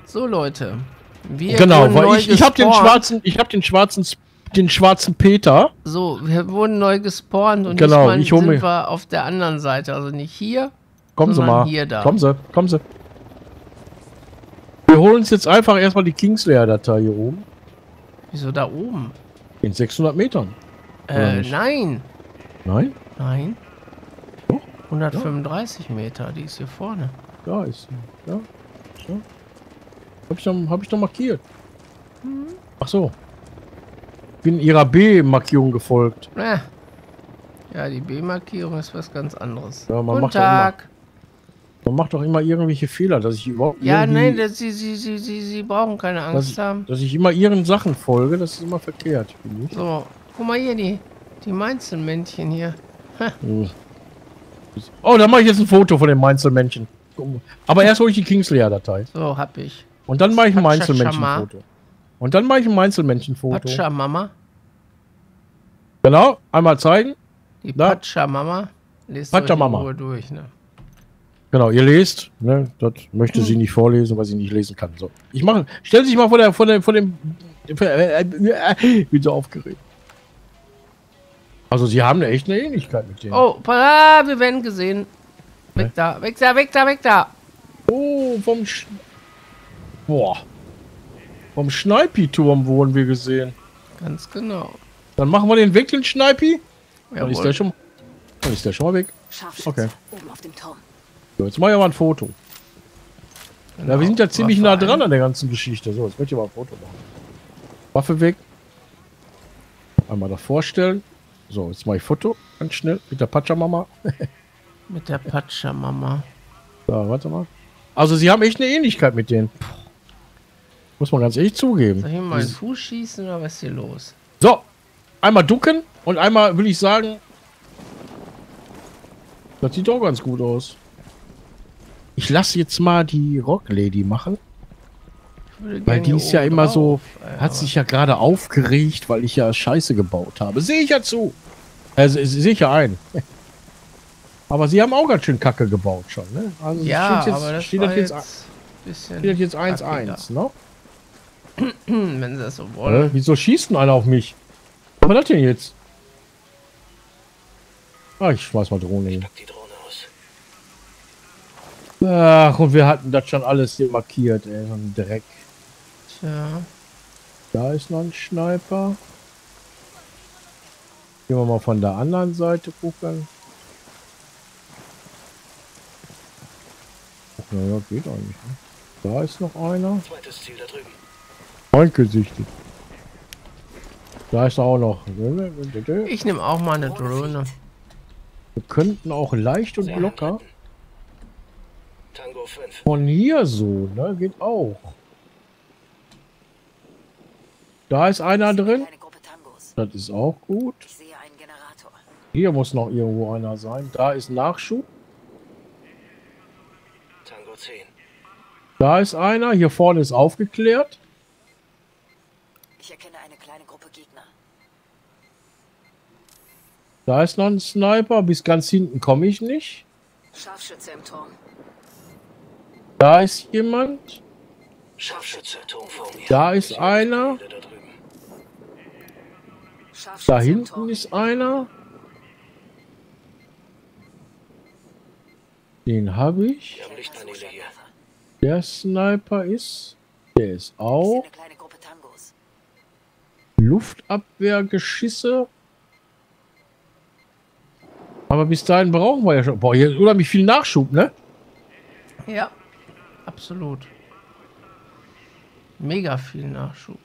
So, Leute. Wir Genau, wurden weil neu ich habe gespawnt. den schwarzen Peter. So, wir wurden neu gespawnt und Genau, diesmal ich hol sind mir. wir auf der anderen Seite. Also nicht hier, Kommen Sie sondern mal. hier da. Kommen Sie, kommen Sie. Wir holen uns jetzt einfach erstmal die Kingslayer-Datei hier oben. Wieso da oben? In 600 Metern. Oder nicht? Nein. Nein? Nein. Doch. 135 Meter, die ist hier vorne. Da ist sie. Ja. So. Hab ich doch markiert. Ach so. Bin ihrer B-Markierung gefolgt. Ja, die B-Markierung ist was ganz anderes. Ja, Guten Tag. Man macht doch immer irgendwelche Fehler, dass ich überhaupt Ja, irgendwie, nein, Sie brauchen keine Angst haben. dass ich immer ihren Sachen folge, das ist immer verkehrt, finde ich. So, guck mal hier, die Mainzelmännchen hier. Oh, da mache ich jetzt ein Foto von dem Mainzelmännchen. Aber erst hole ich die Kingslayer-Datei. So, hab ich. Und dann mache ich ein Pachamama. Mainzelmännchen-Foto. Und dann mache ich ein Mainzelmännchen-Foto. Pachamama. Genau, einmal zeigen. Die Da. Pachamama. Lest Pachamama. euch in Ruhe durch, ne? Genau, ihr lest, ne, das möchte sie nicht vorlesen, weil sie nicht lesen kann. So, ich mache, stell dich mal vor dem, bin so aufgeregt. Also sie haben echt eine Ähnlichkeit mit denen. Oh, wir werden gesehen. Weg da, weg da, weg da, weg da. Oh, vom Schneipi-Turm wurden wir gesehen. Ganz genau. Dann machen wir den weg, den Schneipi. Dann ist Jawohl. der schon mal weg. Scharfschütze, Okay. oben auf dem Turm. So, jetzt mache ich aber ein Foto. Genau. Ja, wir sind ja ziemlich Waffe nah dran ein. an der ganzen Geschichte. So, jetzt möchte ich mal ein Foto machen. Waffe weg. Einmal davor stellen. So, jetzt mache ich Foto. Ganz schnell. Mit der Pachamama. Mit der Pachamama. So, warte mal. Also, sie haben echt eine Ähnlichkeit mit denen. Muss man ganz ehrlich zugeben. Soll ich mal einen Fuß schießen oder was ist hier los? So, einmal ducken und einmal will ich sagen, das sieht doch ganz gut aus. Ich lasse jetzt mal die Rock Lady machen, Ich würde weil gerne die hier ist ja oben immer drauf, so, aber- hat sich ja gerade aufgeregt, weil ich ja Scheiße gebaut habe. Sehe ich ja zu. Also sehe ich ja ein. Aber sie haben auch ganz schön Kacke gebaut schon, ne? Also Ja, steht aber das steht war das jetzt, bisschen steht das jetzt kackiger. 1-1, ne? Wenn sie das so wollen. Wieso schießt denn einer auf mich? Was war das denn jetzt? Ah, ich schmeiß mal Drohne hin. Die Drohne aus. Ach, und wir hatten das schon alles hier markiert, ey. So ein Dreck. Tja. Da ist noch ein Sniper. Gehen wir mal von der anderen Seite gucken. Ach, naja, geht eigentlich. Ne? Da ist noch einer. Zweites Ziel da drüben. Freundgesichtet. Da ist auch noch. Ich nehme auch mal eine Drohne. Wir könnten auch leicht und locker Tango 5. von hier so, ne? Geht auch. Da ist einer drin. Kleine Gruppe Tangos. Das ist auch gut. Ich sehe einen Generator. Hier muss noch irgendwo einer sein. Da ist Nachschub. Tango 10. Da ist einer. Hier vorne ist aufgeklärt. Ich erkenne eine kleine Gruppe Gegner. Da ist noch ein Sniper. Bis ganz hinten komme ich nicht. Scharfschütze im Turm. Da ist jemand. Scharfschütze, Turm vor mir. Da ist einer. Da drüben. Scharfschütze Da im hinten Turm. ist einer. Den habe ich. Wir haben Lichtpaneele hier. Der Sniper ist. Der ist Ich sehe auch. eine kleine Gruppe Tangos. Luftabwehrgeschisse. Aber bis dahin brauchen wir ja schon. Boah, hier ist unheimlich viel Nachschub, ne? Ja, absolut. Mega viel Nachschub.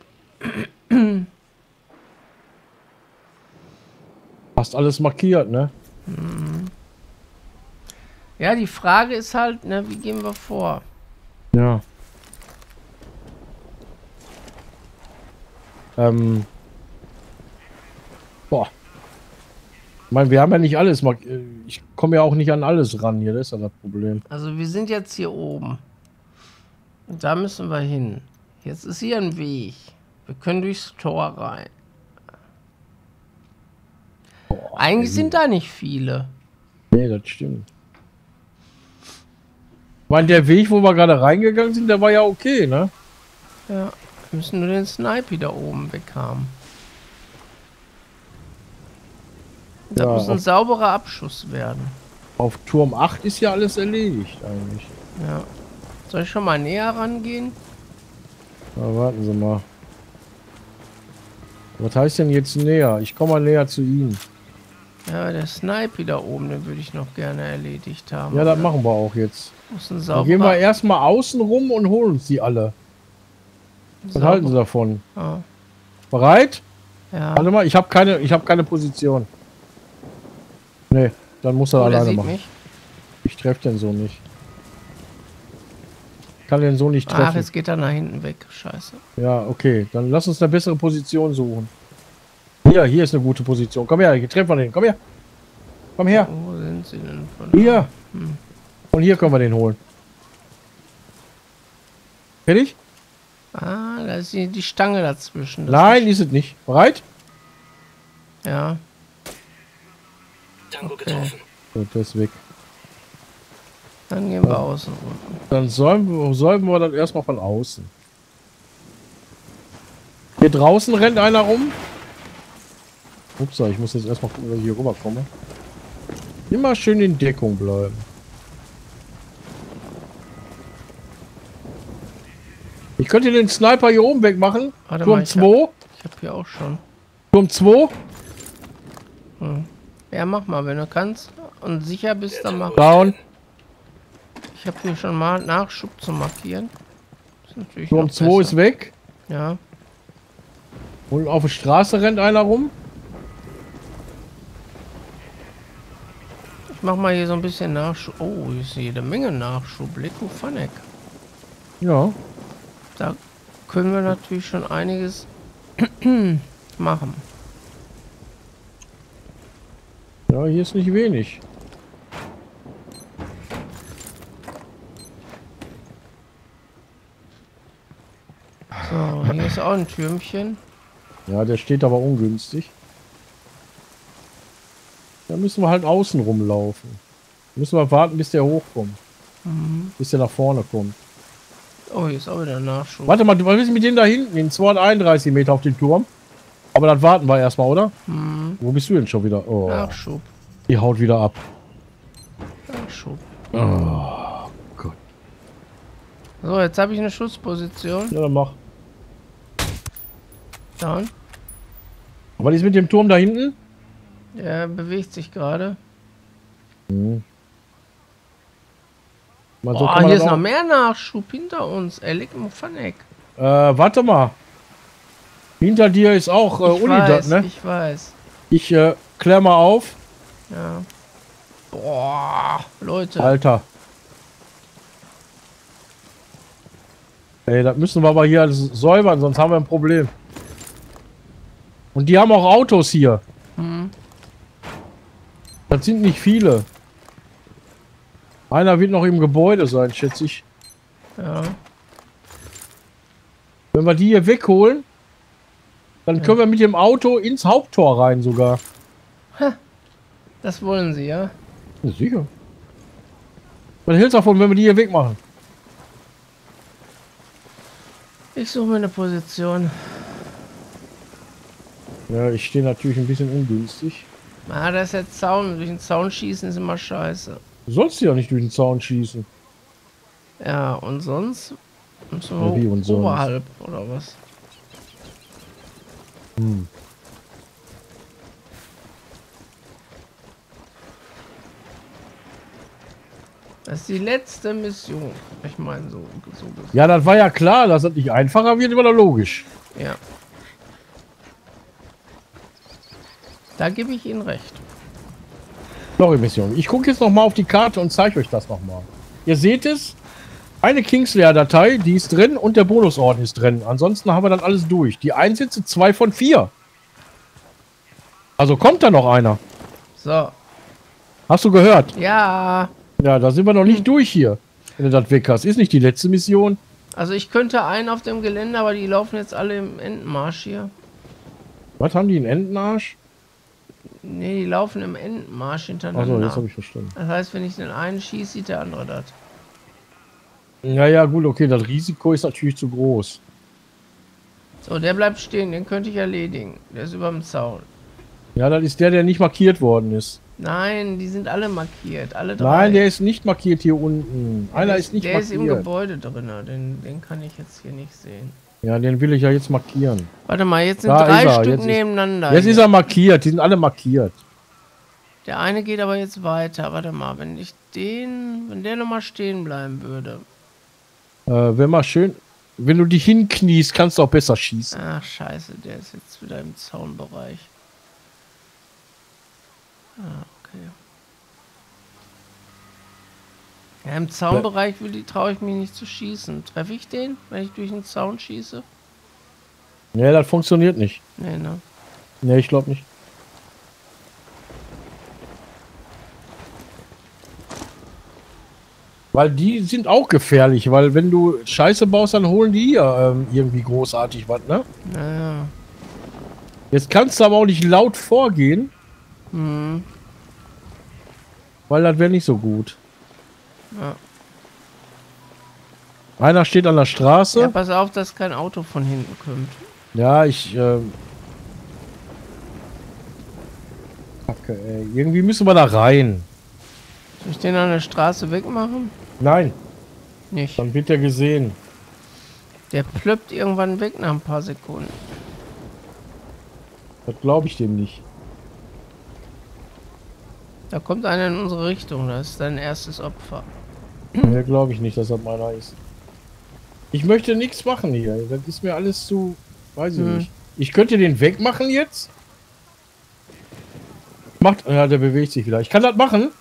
Fast alles markiert, ne? Ja, die Frage ist halt, ne, wie gehen wir vor? Ja. Boah. Ich meine, wir haben ja nicht alles. Ich komme ja auch nicht an alles ran hier, das ist ja das Problem. Also wir sind jetzt hier oben. Und da müssen wir hin. Jetzt ist hier ein Weg. Wir können durchs Tor rein. Boah, Eigentlich sind da nicht viele. nee, das stimmt. Weil der Weg, wo wir gerade reingegangen sind, der war ja okay, ne? Ja, wir müssen nur den Sniper da oben weg haben. Da Ja, muss ein auf- sauberer Abschuss werden. Auf Turm 8 ist ja alles erledigt eigentlich. Ja. Soll ich schon mal näher rangehen? Na, warten Sie mal. Was heißt denn jetzt näher? Ich komme mal näher zu Ihnen. Ja, der Sniper da oben, den würde ich noch gerne erledigt haben. Ja, das machen wir auch jetzt. Muss ein Dann sauberer... gehen wir erstmal außen rum und holen uns die alle. Was halten Sie davon? Ja. Bereit? Ja. Warte mal, ich habe keine Position. Nee, dann muss er Oh, der alleine sieht machen. mich. Ich treffe den so nicht. Ich kann den so nicht Ach, treffen. jetzt geht er nach hinten weg. Scheiße. Ja, okay. Dann lass uns eine bessere Position suchen. Hier ist eine gute Position. Komm her, hier treffen wir den. Komm her. Komm her. Wo sind sie denn von Hier. Und hier können wir den holen. Fertig? Ah, da ist die Stange dazwischen. Das Nein, ist es nicht. Bereit? Ja. Tango Okay. getroffen. So, der ist weg. Dann gehen wir außen rum. Dann säumen wir dann erstmal von außen. Hier draußen rennt einer rum. Ups, ich muss jetzt erstmal gucken, dass ich hier rüberkomme. Immer schön in Deckung bleiben. Ich könnte den Sniper hier oben wegmachen. Warte Turm mal, ich 2. hab hier auch schon. Turm 2. Ja, mach mal, wenn du kannst und sicher bist, dann mach. Down. Ich habe hier schon mal Nachschub zu markieren. Ist natürlich Turm noch 2 besser. ist weg. Ja. Und auf der Straße rennt einer rum. Ich mach mal hier so ein bisschen Nachschub. Oh, hier ist jede Menge Nachschub. Lecko Fanek. Ja. Da können wir natürlich schon einiges machen. Ja, hier ist nicht wenig. So, hier ist auch ein Türmchen. Ja, der steht aber ungünstig. Da müssen wir halt außen rumlaufen. Müssen wir warten, bis der hochkommt. Bis der nach vorne kommt. Oh, hier ist auch wieder ein Nachschub. Warte mal, was ist mit denen da hinten? In 231 Meter auf den Turm. Aber dann warten wir erstmal, oder? Wo bist du denn schon wieder? Oh, Nachschub. die haut wieder ab. Nachschub. Oh Gott. So, jetzt habe ich eine Schutzposition. Ja, dann mach. Down. Was ist mit dem Turm da hinten? Der bewegt sich gerade. Mal so Oh, kann man hier das ist auch- noch mehr Nachschub hinter uns. Lecko Fanek. Warte mal. Hinter dir ist auch Ich Unidad, weiß, ne? ich weiß. Ich klär mal auf. Ja. Boah, Leute. Alter. Ey, das müssen wir aber hier alles säubern, sonst haben wir ein Problem. Und die haben auch Autos hier. Das sind nicht viele. Einer wird noch im Gebäude sein, schätze ich. Ja. Wenn wir die hier wegholen, dann können wir mit dem Auto ins Haupttor rein sogar. Das wollen sie, ja? Ja, sicher. Was hältst du davon, wenn wir die hier wegmachen? Ich suche mir eine Position. Ja, ich stehe natürlich ein bisschen ungünstig. Ah, da ist der Zaun. Durch den Zaun schießen ist immer scheiße. Du sollst ja nicht durch den Zaun schießen. Ja, und sonst? Müssen Ja, wie wir und sonst? oberhalb, oder was? Das ist die letzte Mission. Ich meine, so gesehen. Ja, das war ja klar, dass das nicht einfacher wird, war doch logisch. Ja. Da gebe ich Ihnen recht. Story-Mission. Ich gucke jetzt noch mal auf die Karte und zeige euch das noch mal. Ihr seht es. Eine Kingslayer-Datei, die ist drin und der Bonusorden ist drin. Ansonsten haben wir dann alles durch. Die Einsätze 2 von 4. Also kommt da noch einer. So. Hast du gehört? Ja. Ja, da sind wir noch nicht durch hier. Wenn du das weg hast. Ist nicht die letzte Mission. Also ich könnte einen auf dem Gelände, aber die laufen jetzt alle im Entenmarsch hier. Was haben die, einen Entenarsch? Nee, die laufen im Entenmarsch Achso, hintereinander. jetzt habe ich verstanden. Das heißt, wenn ich den einen schieße, sieht der andere das. Ja, ja, gut, okay, das Risiko ist natürlich zu groß. So, der bleibt stehen, den könnte ich erledigen. Der ist über dem Zaun. Ja, das ist der, der nicht markiert worden ist. Nein, die sind alle markiert, alle drei. Nein, der ist nicht markiert hier unten. Einer ist nicht der markiert. ist im Gebäude drin, den kann ich jetzt hier nicht sehen. Ja, den will ich ja jetzt markieren. Warte mal, jetzt sind Da ist drei er, Stück jetzt ist- nebeneinander. Jetzt hier. ist er markiert, die sind alle markiert. Der eine geht aber jetzt weiter. Warte mal, wenn der nochmal stehen bleiben würde. Wenn mal schön, wenn du dich hinkniest, kannst du auch besser schießen. Ach scheiße, der ist jetzt wieder im Zaunbereich. Ah, okay. Ja, im Zaunbereich traue ich mich nicht zu schießen. Treffe ich den, wenn ich durch den Zaun schieße? Nee, das funktioniert nicht. Nee, ne? Nee, ich glaube nicht. Weil die sind auch gefährlich, weil wenn du Scheiße baust, dann holen die hier irgendwie großartig was, ne? Naja. Jetzt kannst du aber auch nicht laut vorgehen, Hm. weil das wäre nicht so gut. Ja. Einer steht an der Straße. Ja, pass auf, dass kein Auto von hinten kommt. Ja, Kacke, ey. Irgendwie müssen wir da rein. Soll ich den an der Straße wegmachen? Nein, Nicht. dann wird der gesehen. Der plöppt irgendwann weg nach ein paar Sekunden. Das glaube ich dem nicht. Da kommt einer in unsere Richtung. Das ist dein erstes Opfer. Ja, glaube ich nicht, dass das meiner ist. Ich möchte nichts machen hier. Das ist mir alles zu... Weiß ich nicht. Ich könnte den wegmachen jetzt. Macht... Ja, der bewegt sich wieder. Ich kann das machen.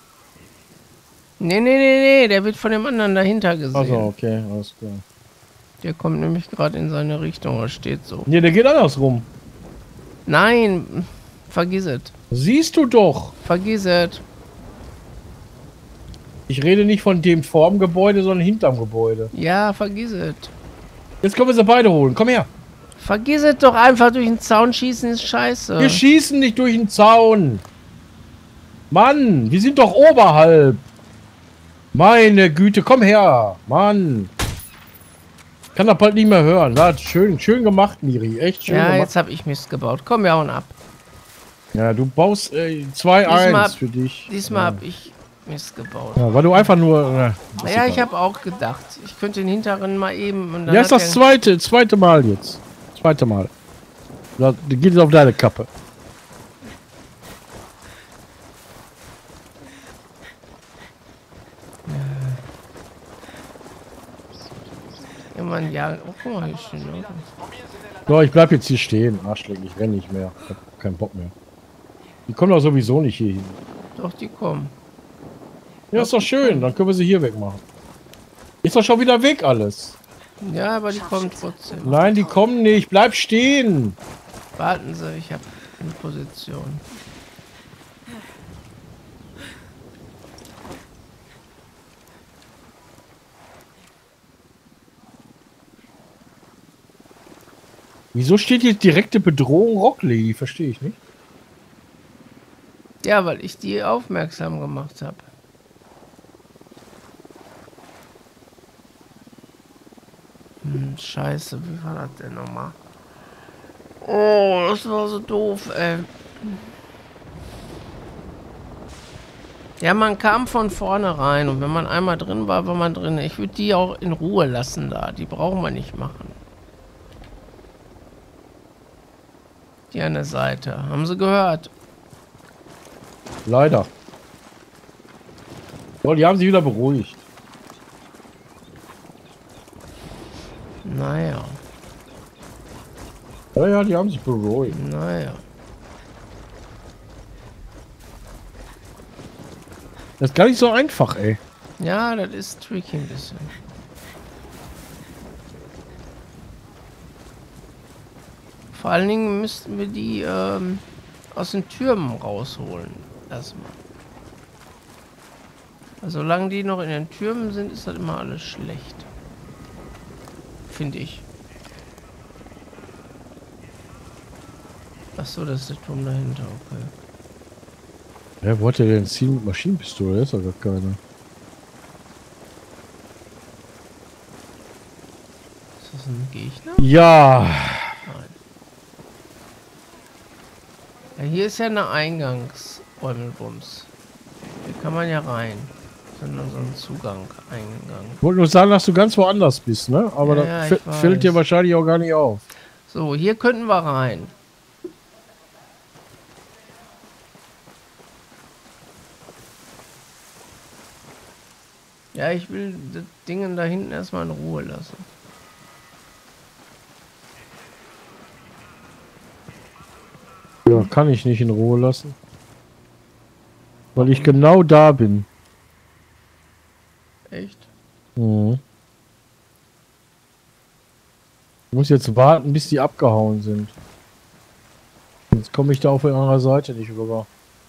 Nee, der wird von dem anderen dahinter gesehen. Also okay, alles klar. Der kommt nämlich gerade in seine Richtung, oder steht so. Nee, der geht andersrum. Nein, vergiss es. Siehst du doch. Vergiss es. Ich rede nicht von dem vorm Gebäude, sondern hinterm Gebäude. Ja, vergiss es. Jetzt können wir sie beide holen. Komm her. Vergiss es doch, einfach durch den Zaun schießen ist scheiße. Wir schießen nicht durch den Zaun. Mann, wir sind doch oberhalb. Meine Güte, komm her. Mann. Ich kann das bald nicht mehr hören. Das schön gemacht, Miri. Echt schön Ja, gemacht. jetzt habe ich Mist gebaut. Komm, wir hauen ab. Ja, du baust 2-1 für dich. Diesmal habe ich Mist gebaut. Ja, weil du einfach nur... Naja, ich habe auch gedacht, ich könnte den hinteren mal eben... Und dann Ja, ist hat das der- zweite Mal jetzt. Zweite Mal. Da geht es auf deine Kappe. Irgendwann, ja, oh, guck mal, hier stehen Leute. So, ich bleib jetzt hier stehen. Arschleck, ich renn nicht mehr. Ich hab keinen Bock mehr. Die kommen doch sowieso nicht hier hin. Doch, die kommen. Ja, ist doch schön. Dann können wir sie hier wegmachen. Ist doch schon wieder weg alles. Ja, aber die kommen trotzdem. Nein, die kommen nicht. Bleib stehen. Warten Sie, ich habe eine Position. Wieso steht hier direkte Bedrohung Rockley? Verstehe ich nicht. Ja, weil ich die aufmerksam gemacht habe. Scheiße, wie war das denn nochmal? Oh, das war so doof, ey. Ja, man kam von vorne rein und wenn man einmal drin war, war man drin. Ich würde die auch in Ruhe lassen da. Die brauchen wir nicht machen. Die an der Seite. Haben Sie gehört? Leider. So, die haben sich wieder beruhigt. Naja, Ja, ja, die haben sich beruhigt. naja. Das ist gar nicht so einfach, ey. Ja, das ist tricky ein bisschen. Vor allen Dingen müssten wir die aus den Türmen rausholen. Erstmal. Also, solange die noch in den Türmen sind, ist das immer alles schlecht. Finde ich. Achso, das ist der Turm dahinter, okay. Ja, wo hat der denn ziehen mit Maschinenpistole? Das ist doch gar keine. Ist das ein Gegner? Ja. Ja, hier ist ja eine Eingangsräumelbums. Hier kann man ja rein. Sondern so ein Eingang. Ich wollte nur sagen, dass du ganz woanders bist, ne? Aber Ja, das ja, ich fällt dir weiß. wahrscheinlich auch gar nicht auf. So, hier könnten wir rein. Ja, ich will das Ding da hinten erstmal in Ruhe lassen. Ja, kann ich nicht in Ruhe lassen. Weil ich genau da bin. Echt? Mhm. Ich muss jetzt warten, bis die abgehauen sind. Jetzt komme ich da auf der anderen Seite nicht rüber.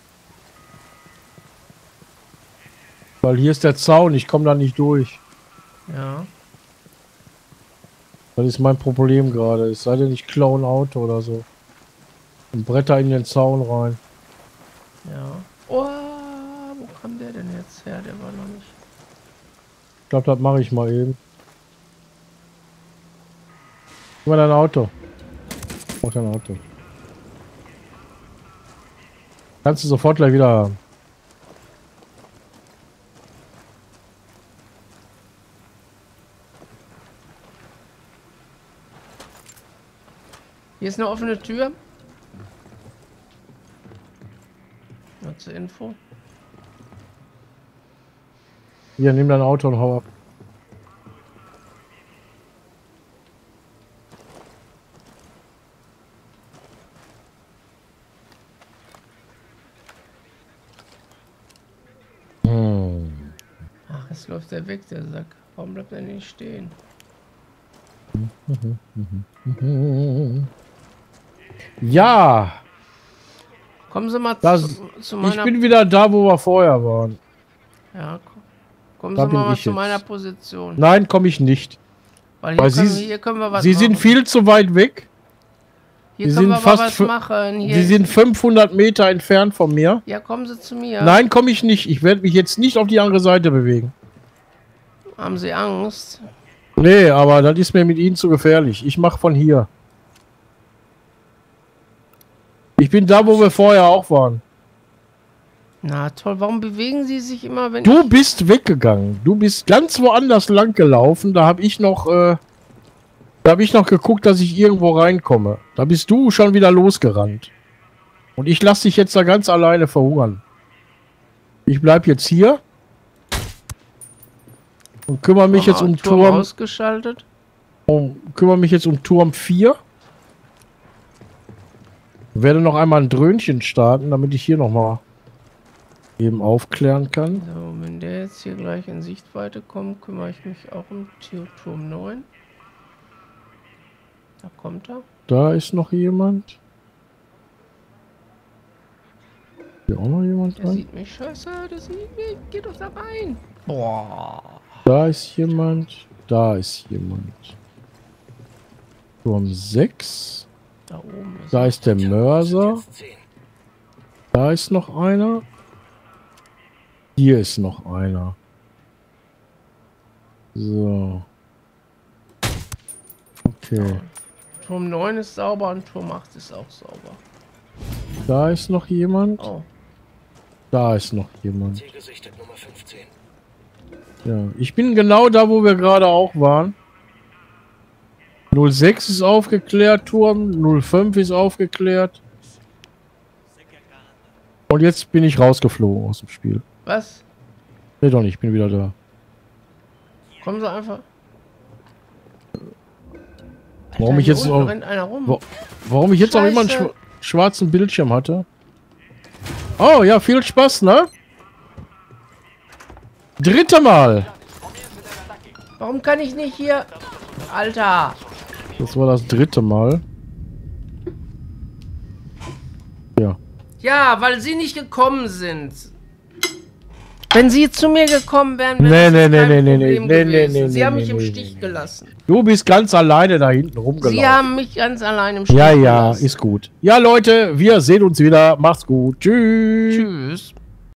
Weil hier ist der Zaun, ich komme da nicht durch. Ja. Das ist mein Problem gerade. Es sei denn, ich klaue ein Auto oder so. Und bretter in den Zaun rein. Ja. Oh, wo kam der denn jetzt her? Der war noch nicht. Ich glaube, das mache ich mal eben. Guck mal dein Auto. Auch dein Auto. Kannst du sofort gleich wieder haben. Hier ist eine offene Tür. Nur zur Info. Hier, nimm dein Auto und hau ab. Ach, jetzt läuft der weg, der Sack. Warum bleibt er nicht stehen? Ja, Kommen Sie mal das, zu ich meiner... bin wieder da, wo wir vorher waren. Ja, kommen Da Sie bin mal ich zu jetzt. meiner Position. Nein, komme ich nicht. Weil Weil hier können wir was Sie machen. sind viel zu weit weg. Hier Sie können sind wir aber fast was fü- machen. Hier Sie sind 500 Meter entfernt von mir. ja, kommen Sie zu mir. Nein, komme ich nicht. Ich werde mich jetzt nicht auf die andere Seite bewegen. Haben Sie Angst? Nee, aber das ist mir mit Ihnen zu gefährlich. Ich mache von hier. Ich bin da, wo wir vorher auch waren. Na toll, warum bewegen Sie sich immer, wenn Du bist weggegangen. Du bist ganz woanders lang gelaufen. Da habe ich noch geguckt, dass ich irgendwo reinkomme. Da bist du schon wieder losgerannt. Und ich lasse dich jetzt da ganz alleine verhungern. Ich bleib jetzt hier und kümmere mich jetzt um Turm ausgeschaltet? kümmere mich jetzt um Turm 4. Werde noch einmal ein Dröhnchen starten, damit ich hier noch mal eben aufklären kann. So, wenn der jetzt hier gleich in Sichtweite kommt, kümmere ich mich auch um Turm 9. Da kommt er. Da ist noch jemand. Hier auch noch jemand Der rein. sieht mich scheiße, der sieht mich. Geh doch da rein. Boah. Da ist jemand. Da ist jemand. Turm 6. Da oben ist Da ist der Mörser. Jetzt 10. Da ist noch einer. Hier ist noch einer. So. Okay. Turm 9 ist sauber und Turm 8 ist auch sauber. Da ist noch jemand. Oh. Da ist noch jemand. Ziel gesichtet, Nummer 15. Ja, ich bin genau da, wo wir gerade auch waren. 06 ist aufgeklärt, Turm. 05 ist aufgeklärt. Und jetzt bin ich rausgeflogen aus dem Spiel. Was? Nee, doch nicht, ich bin wieder da. Kommen Sie einfach. Warum Alter, ich hier jetzt unten auch, rennt einer rum. warum ich jetzt auch immer einen Scheiße. schwarzen Bildschirm hatte? Oh ja, viel Spaß, ne? Dritte Mal. Warum kann ich nicht hier... Alter. Das war das dritte Mal. Ja. Ja, weil Sie nicht gekommen sind. Wenn Sie zu mir gekommen wären, wäre Nee, das nee, jetzt nee, kein nee, nee, Problem nee, nee, gewesen. nee, Sie nee, haben mich nee, im nee, Stich nee. gelassen. Du bist ganz alleine da hinten rumgelaufen. Sie haben mich ganz allein im Stich Ja, ja, gelassen. ist gut. Ja, Leute, wir sehen uns wieder. Macht's gut. Tschüss. Tschüss.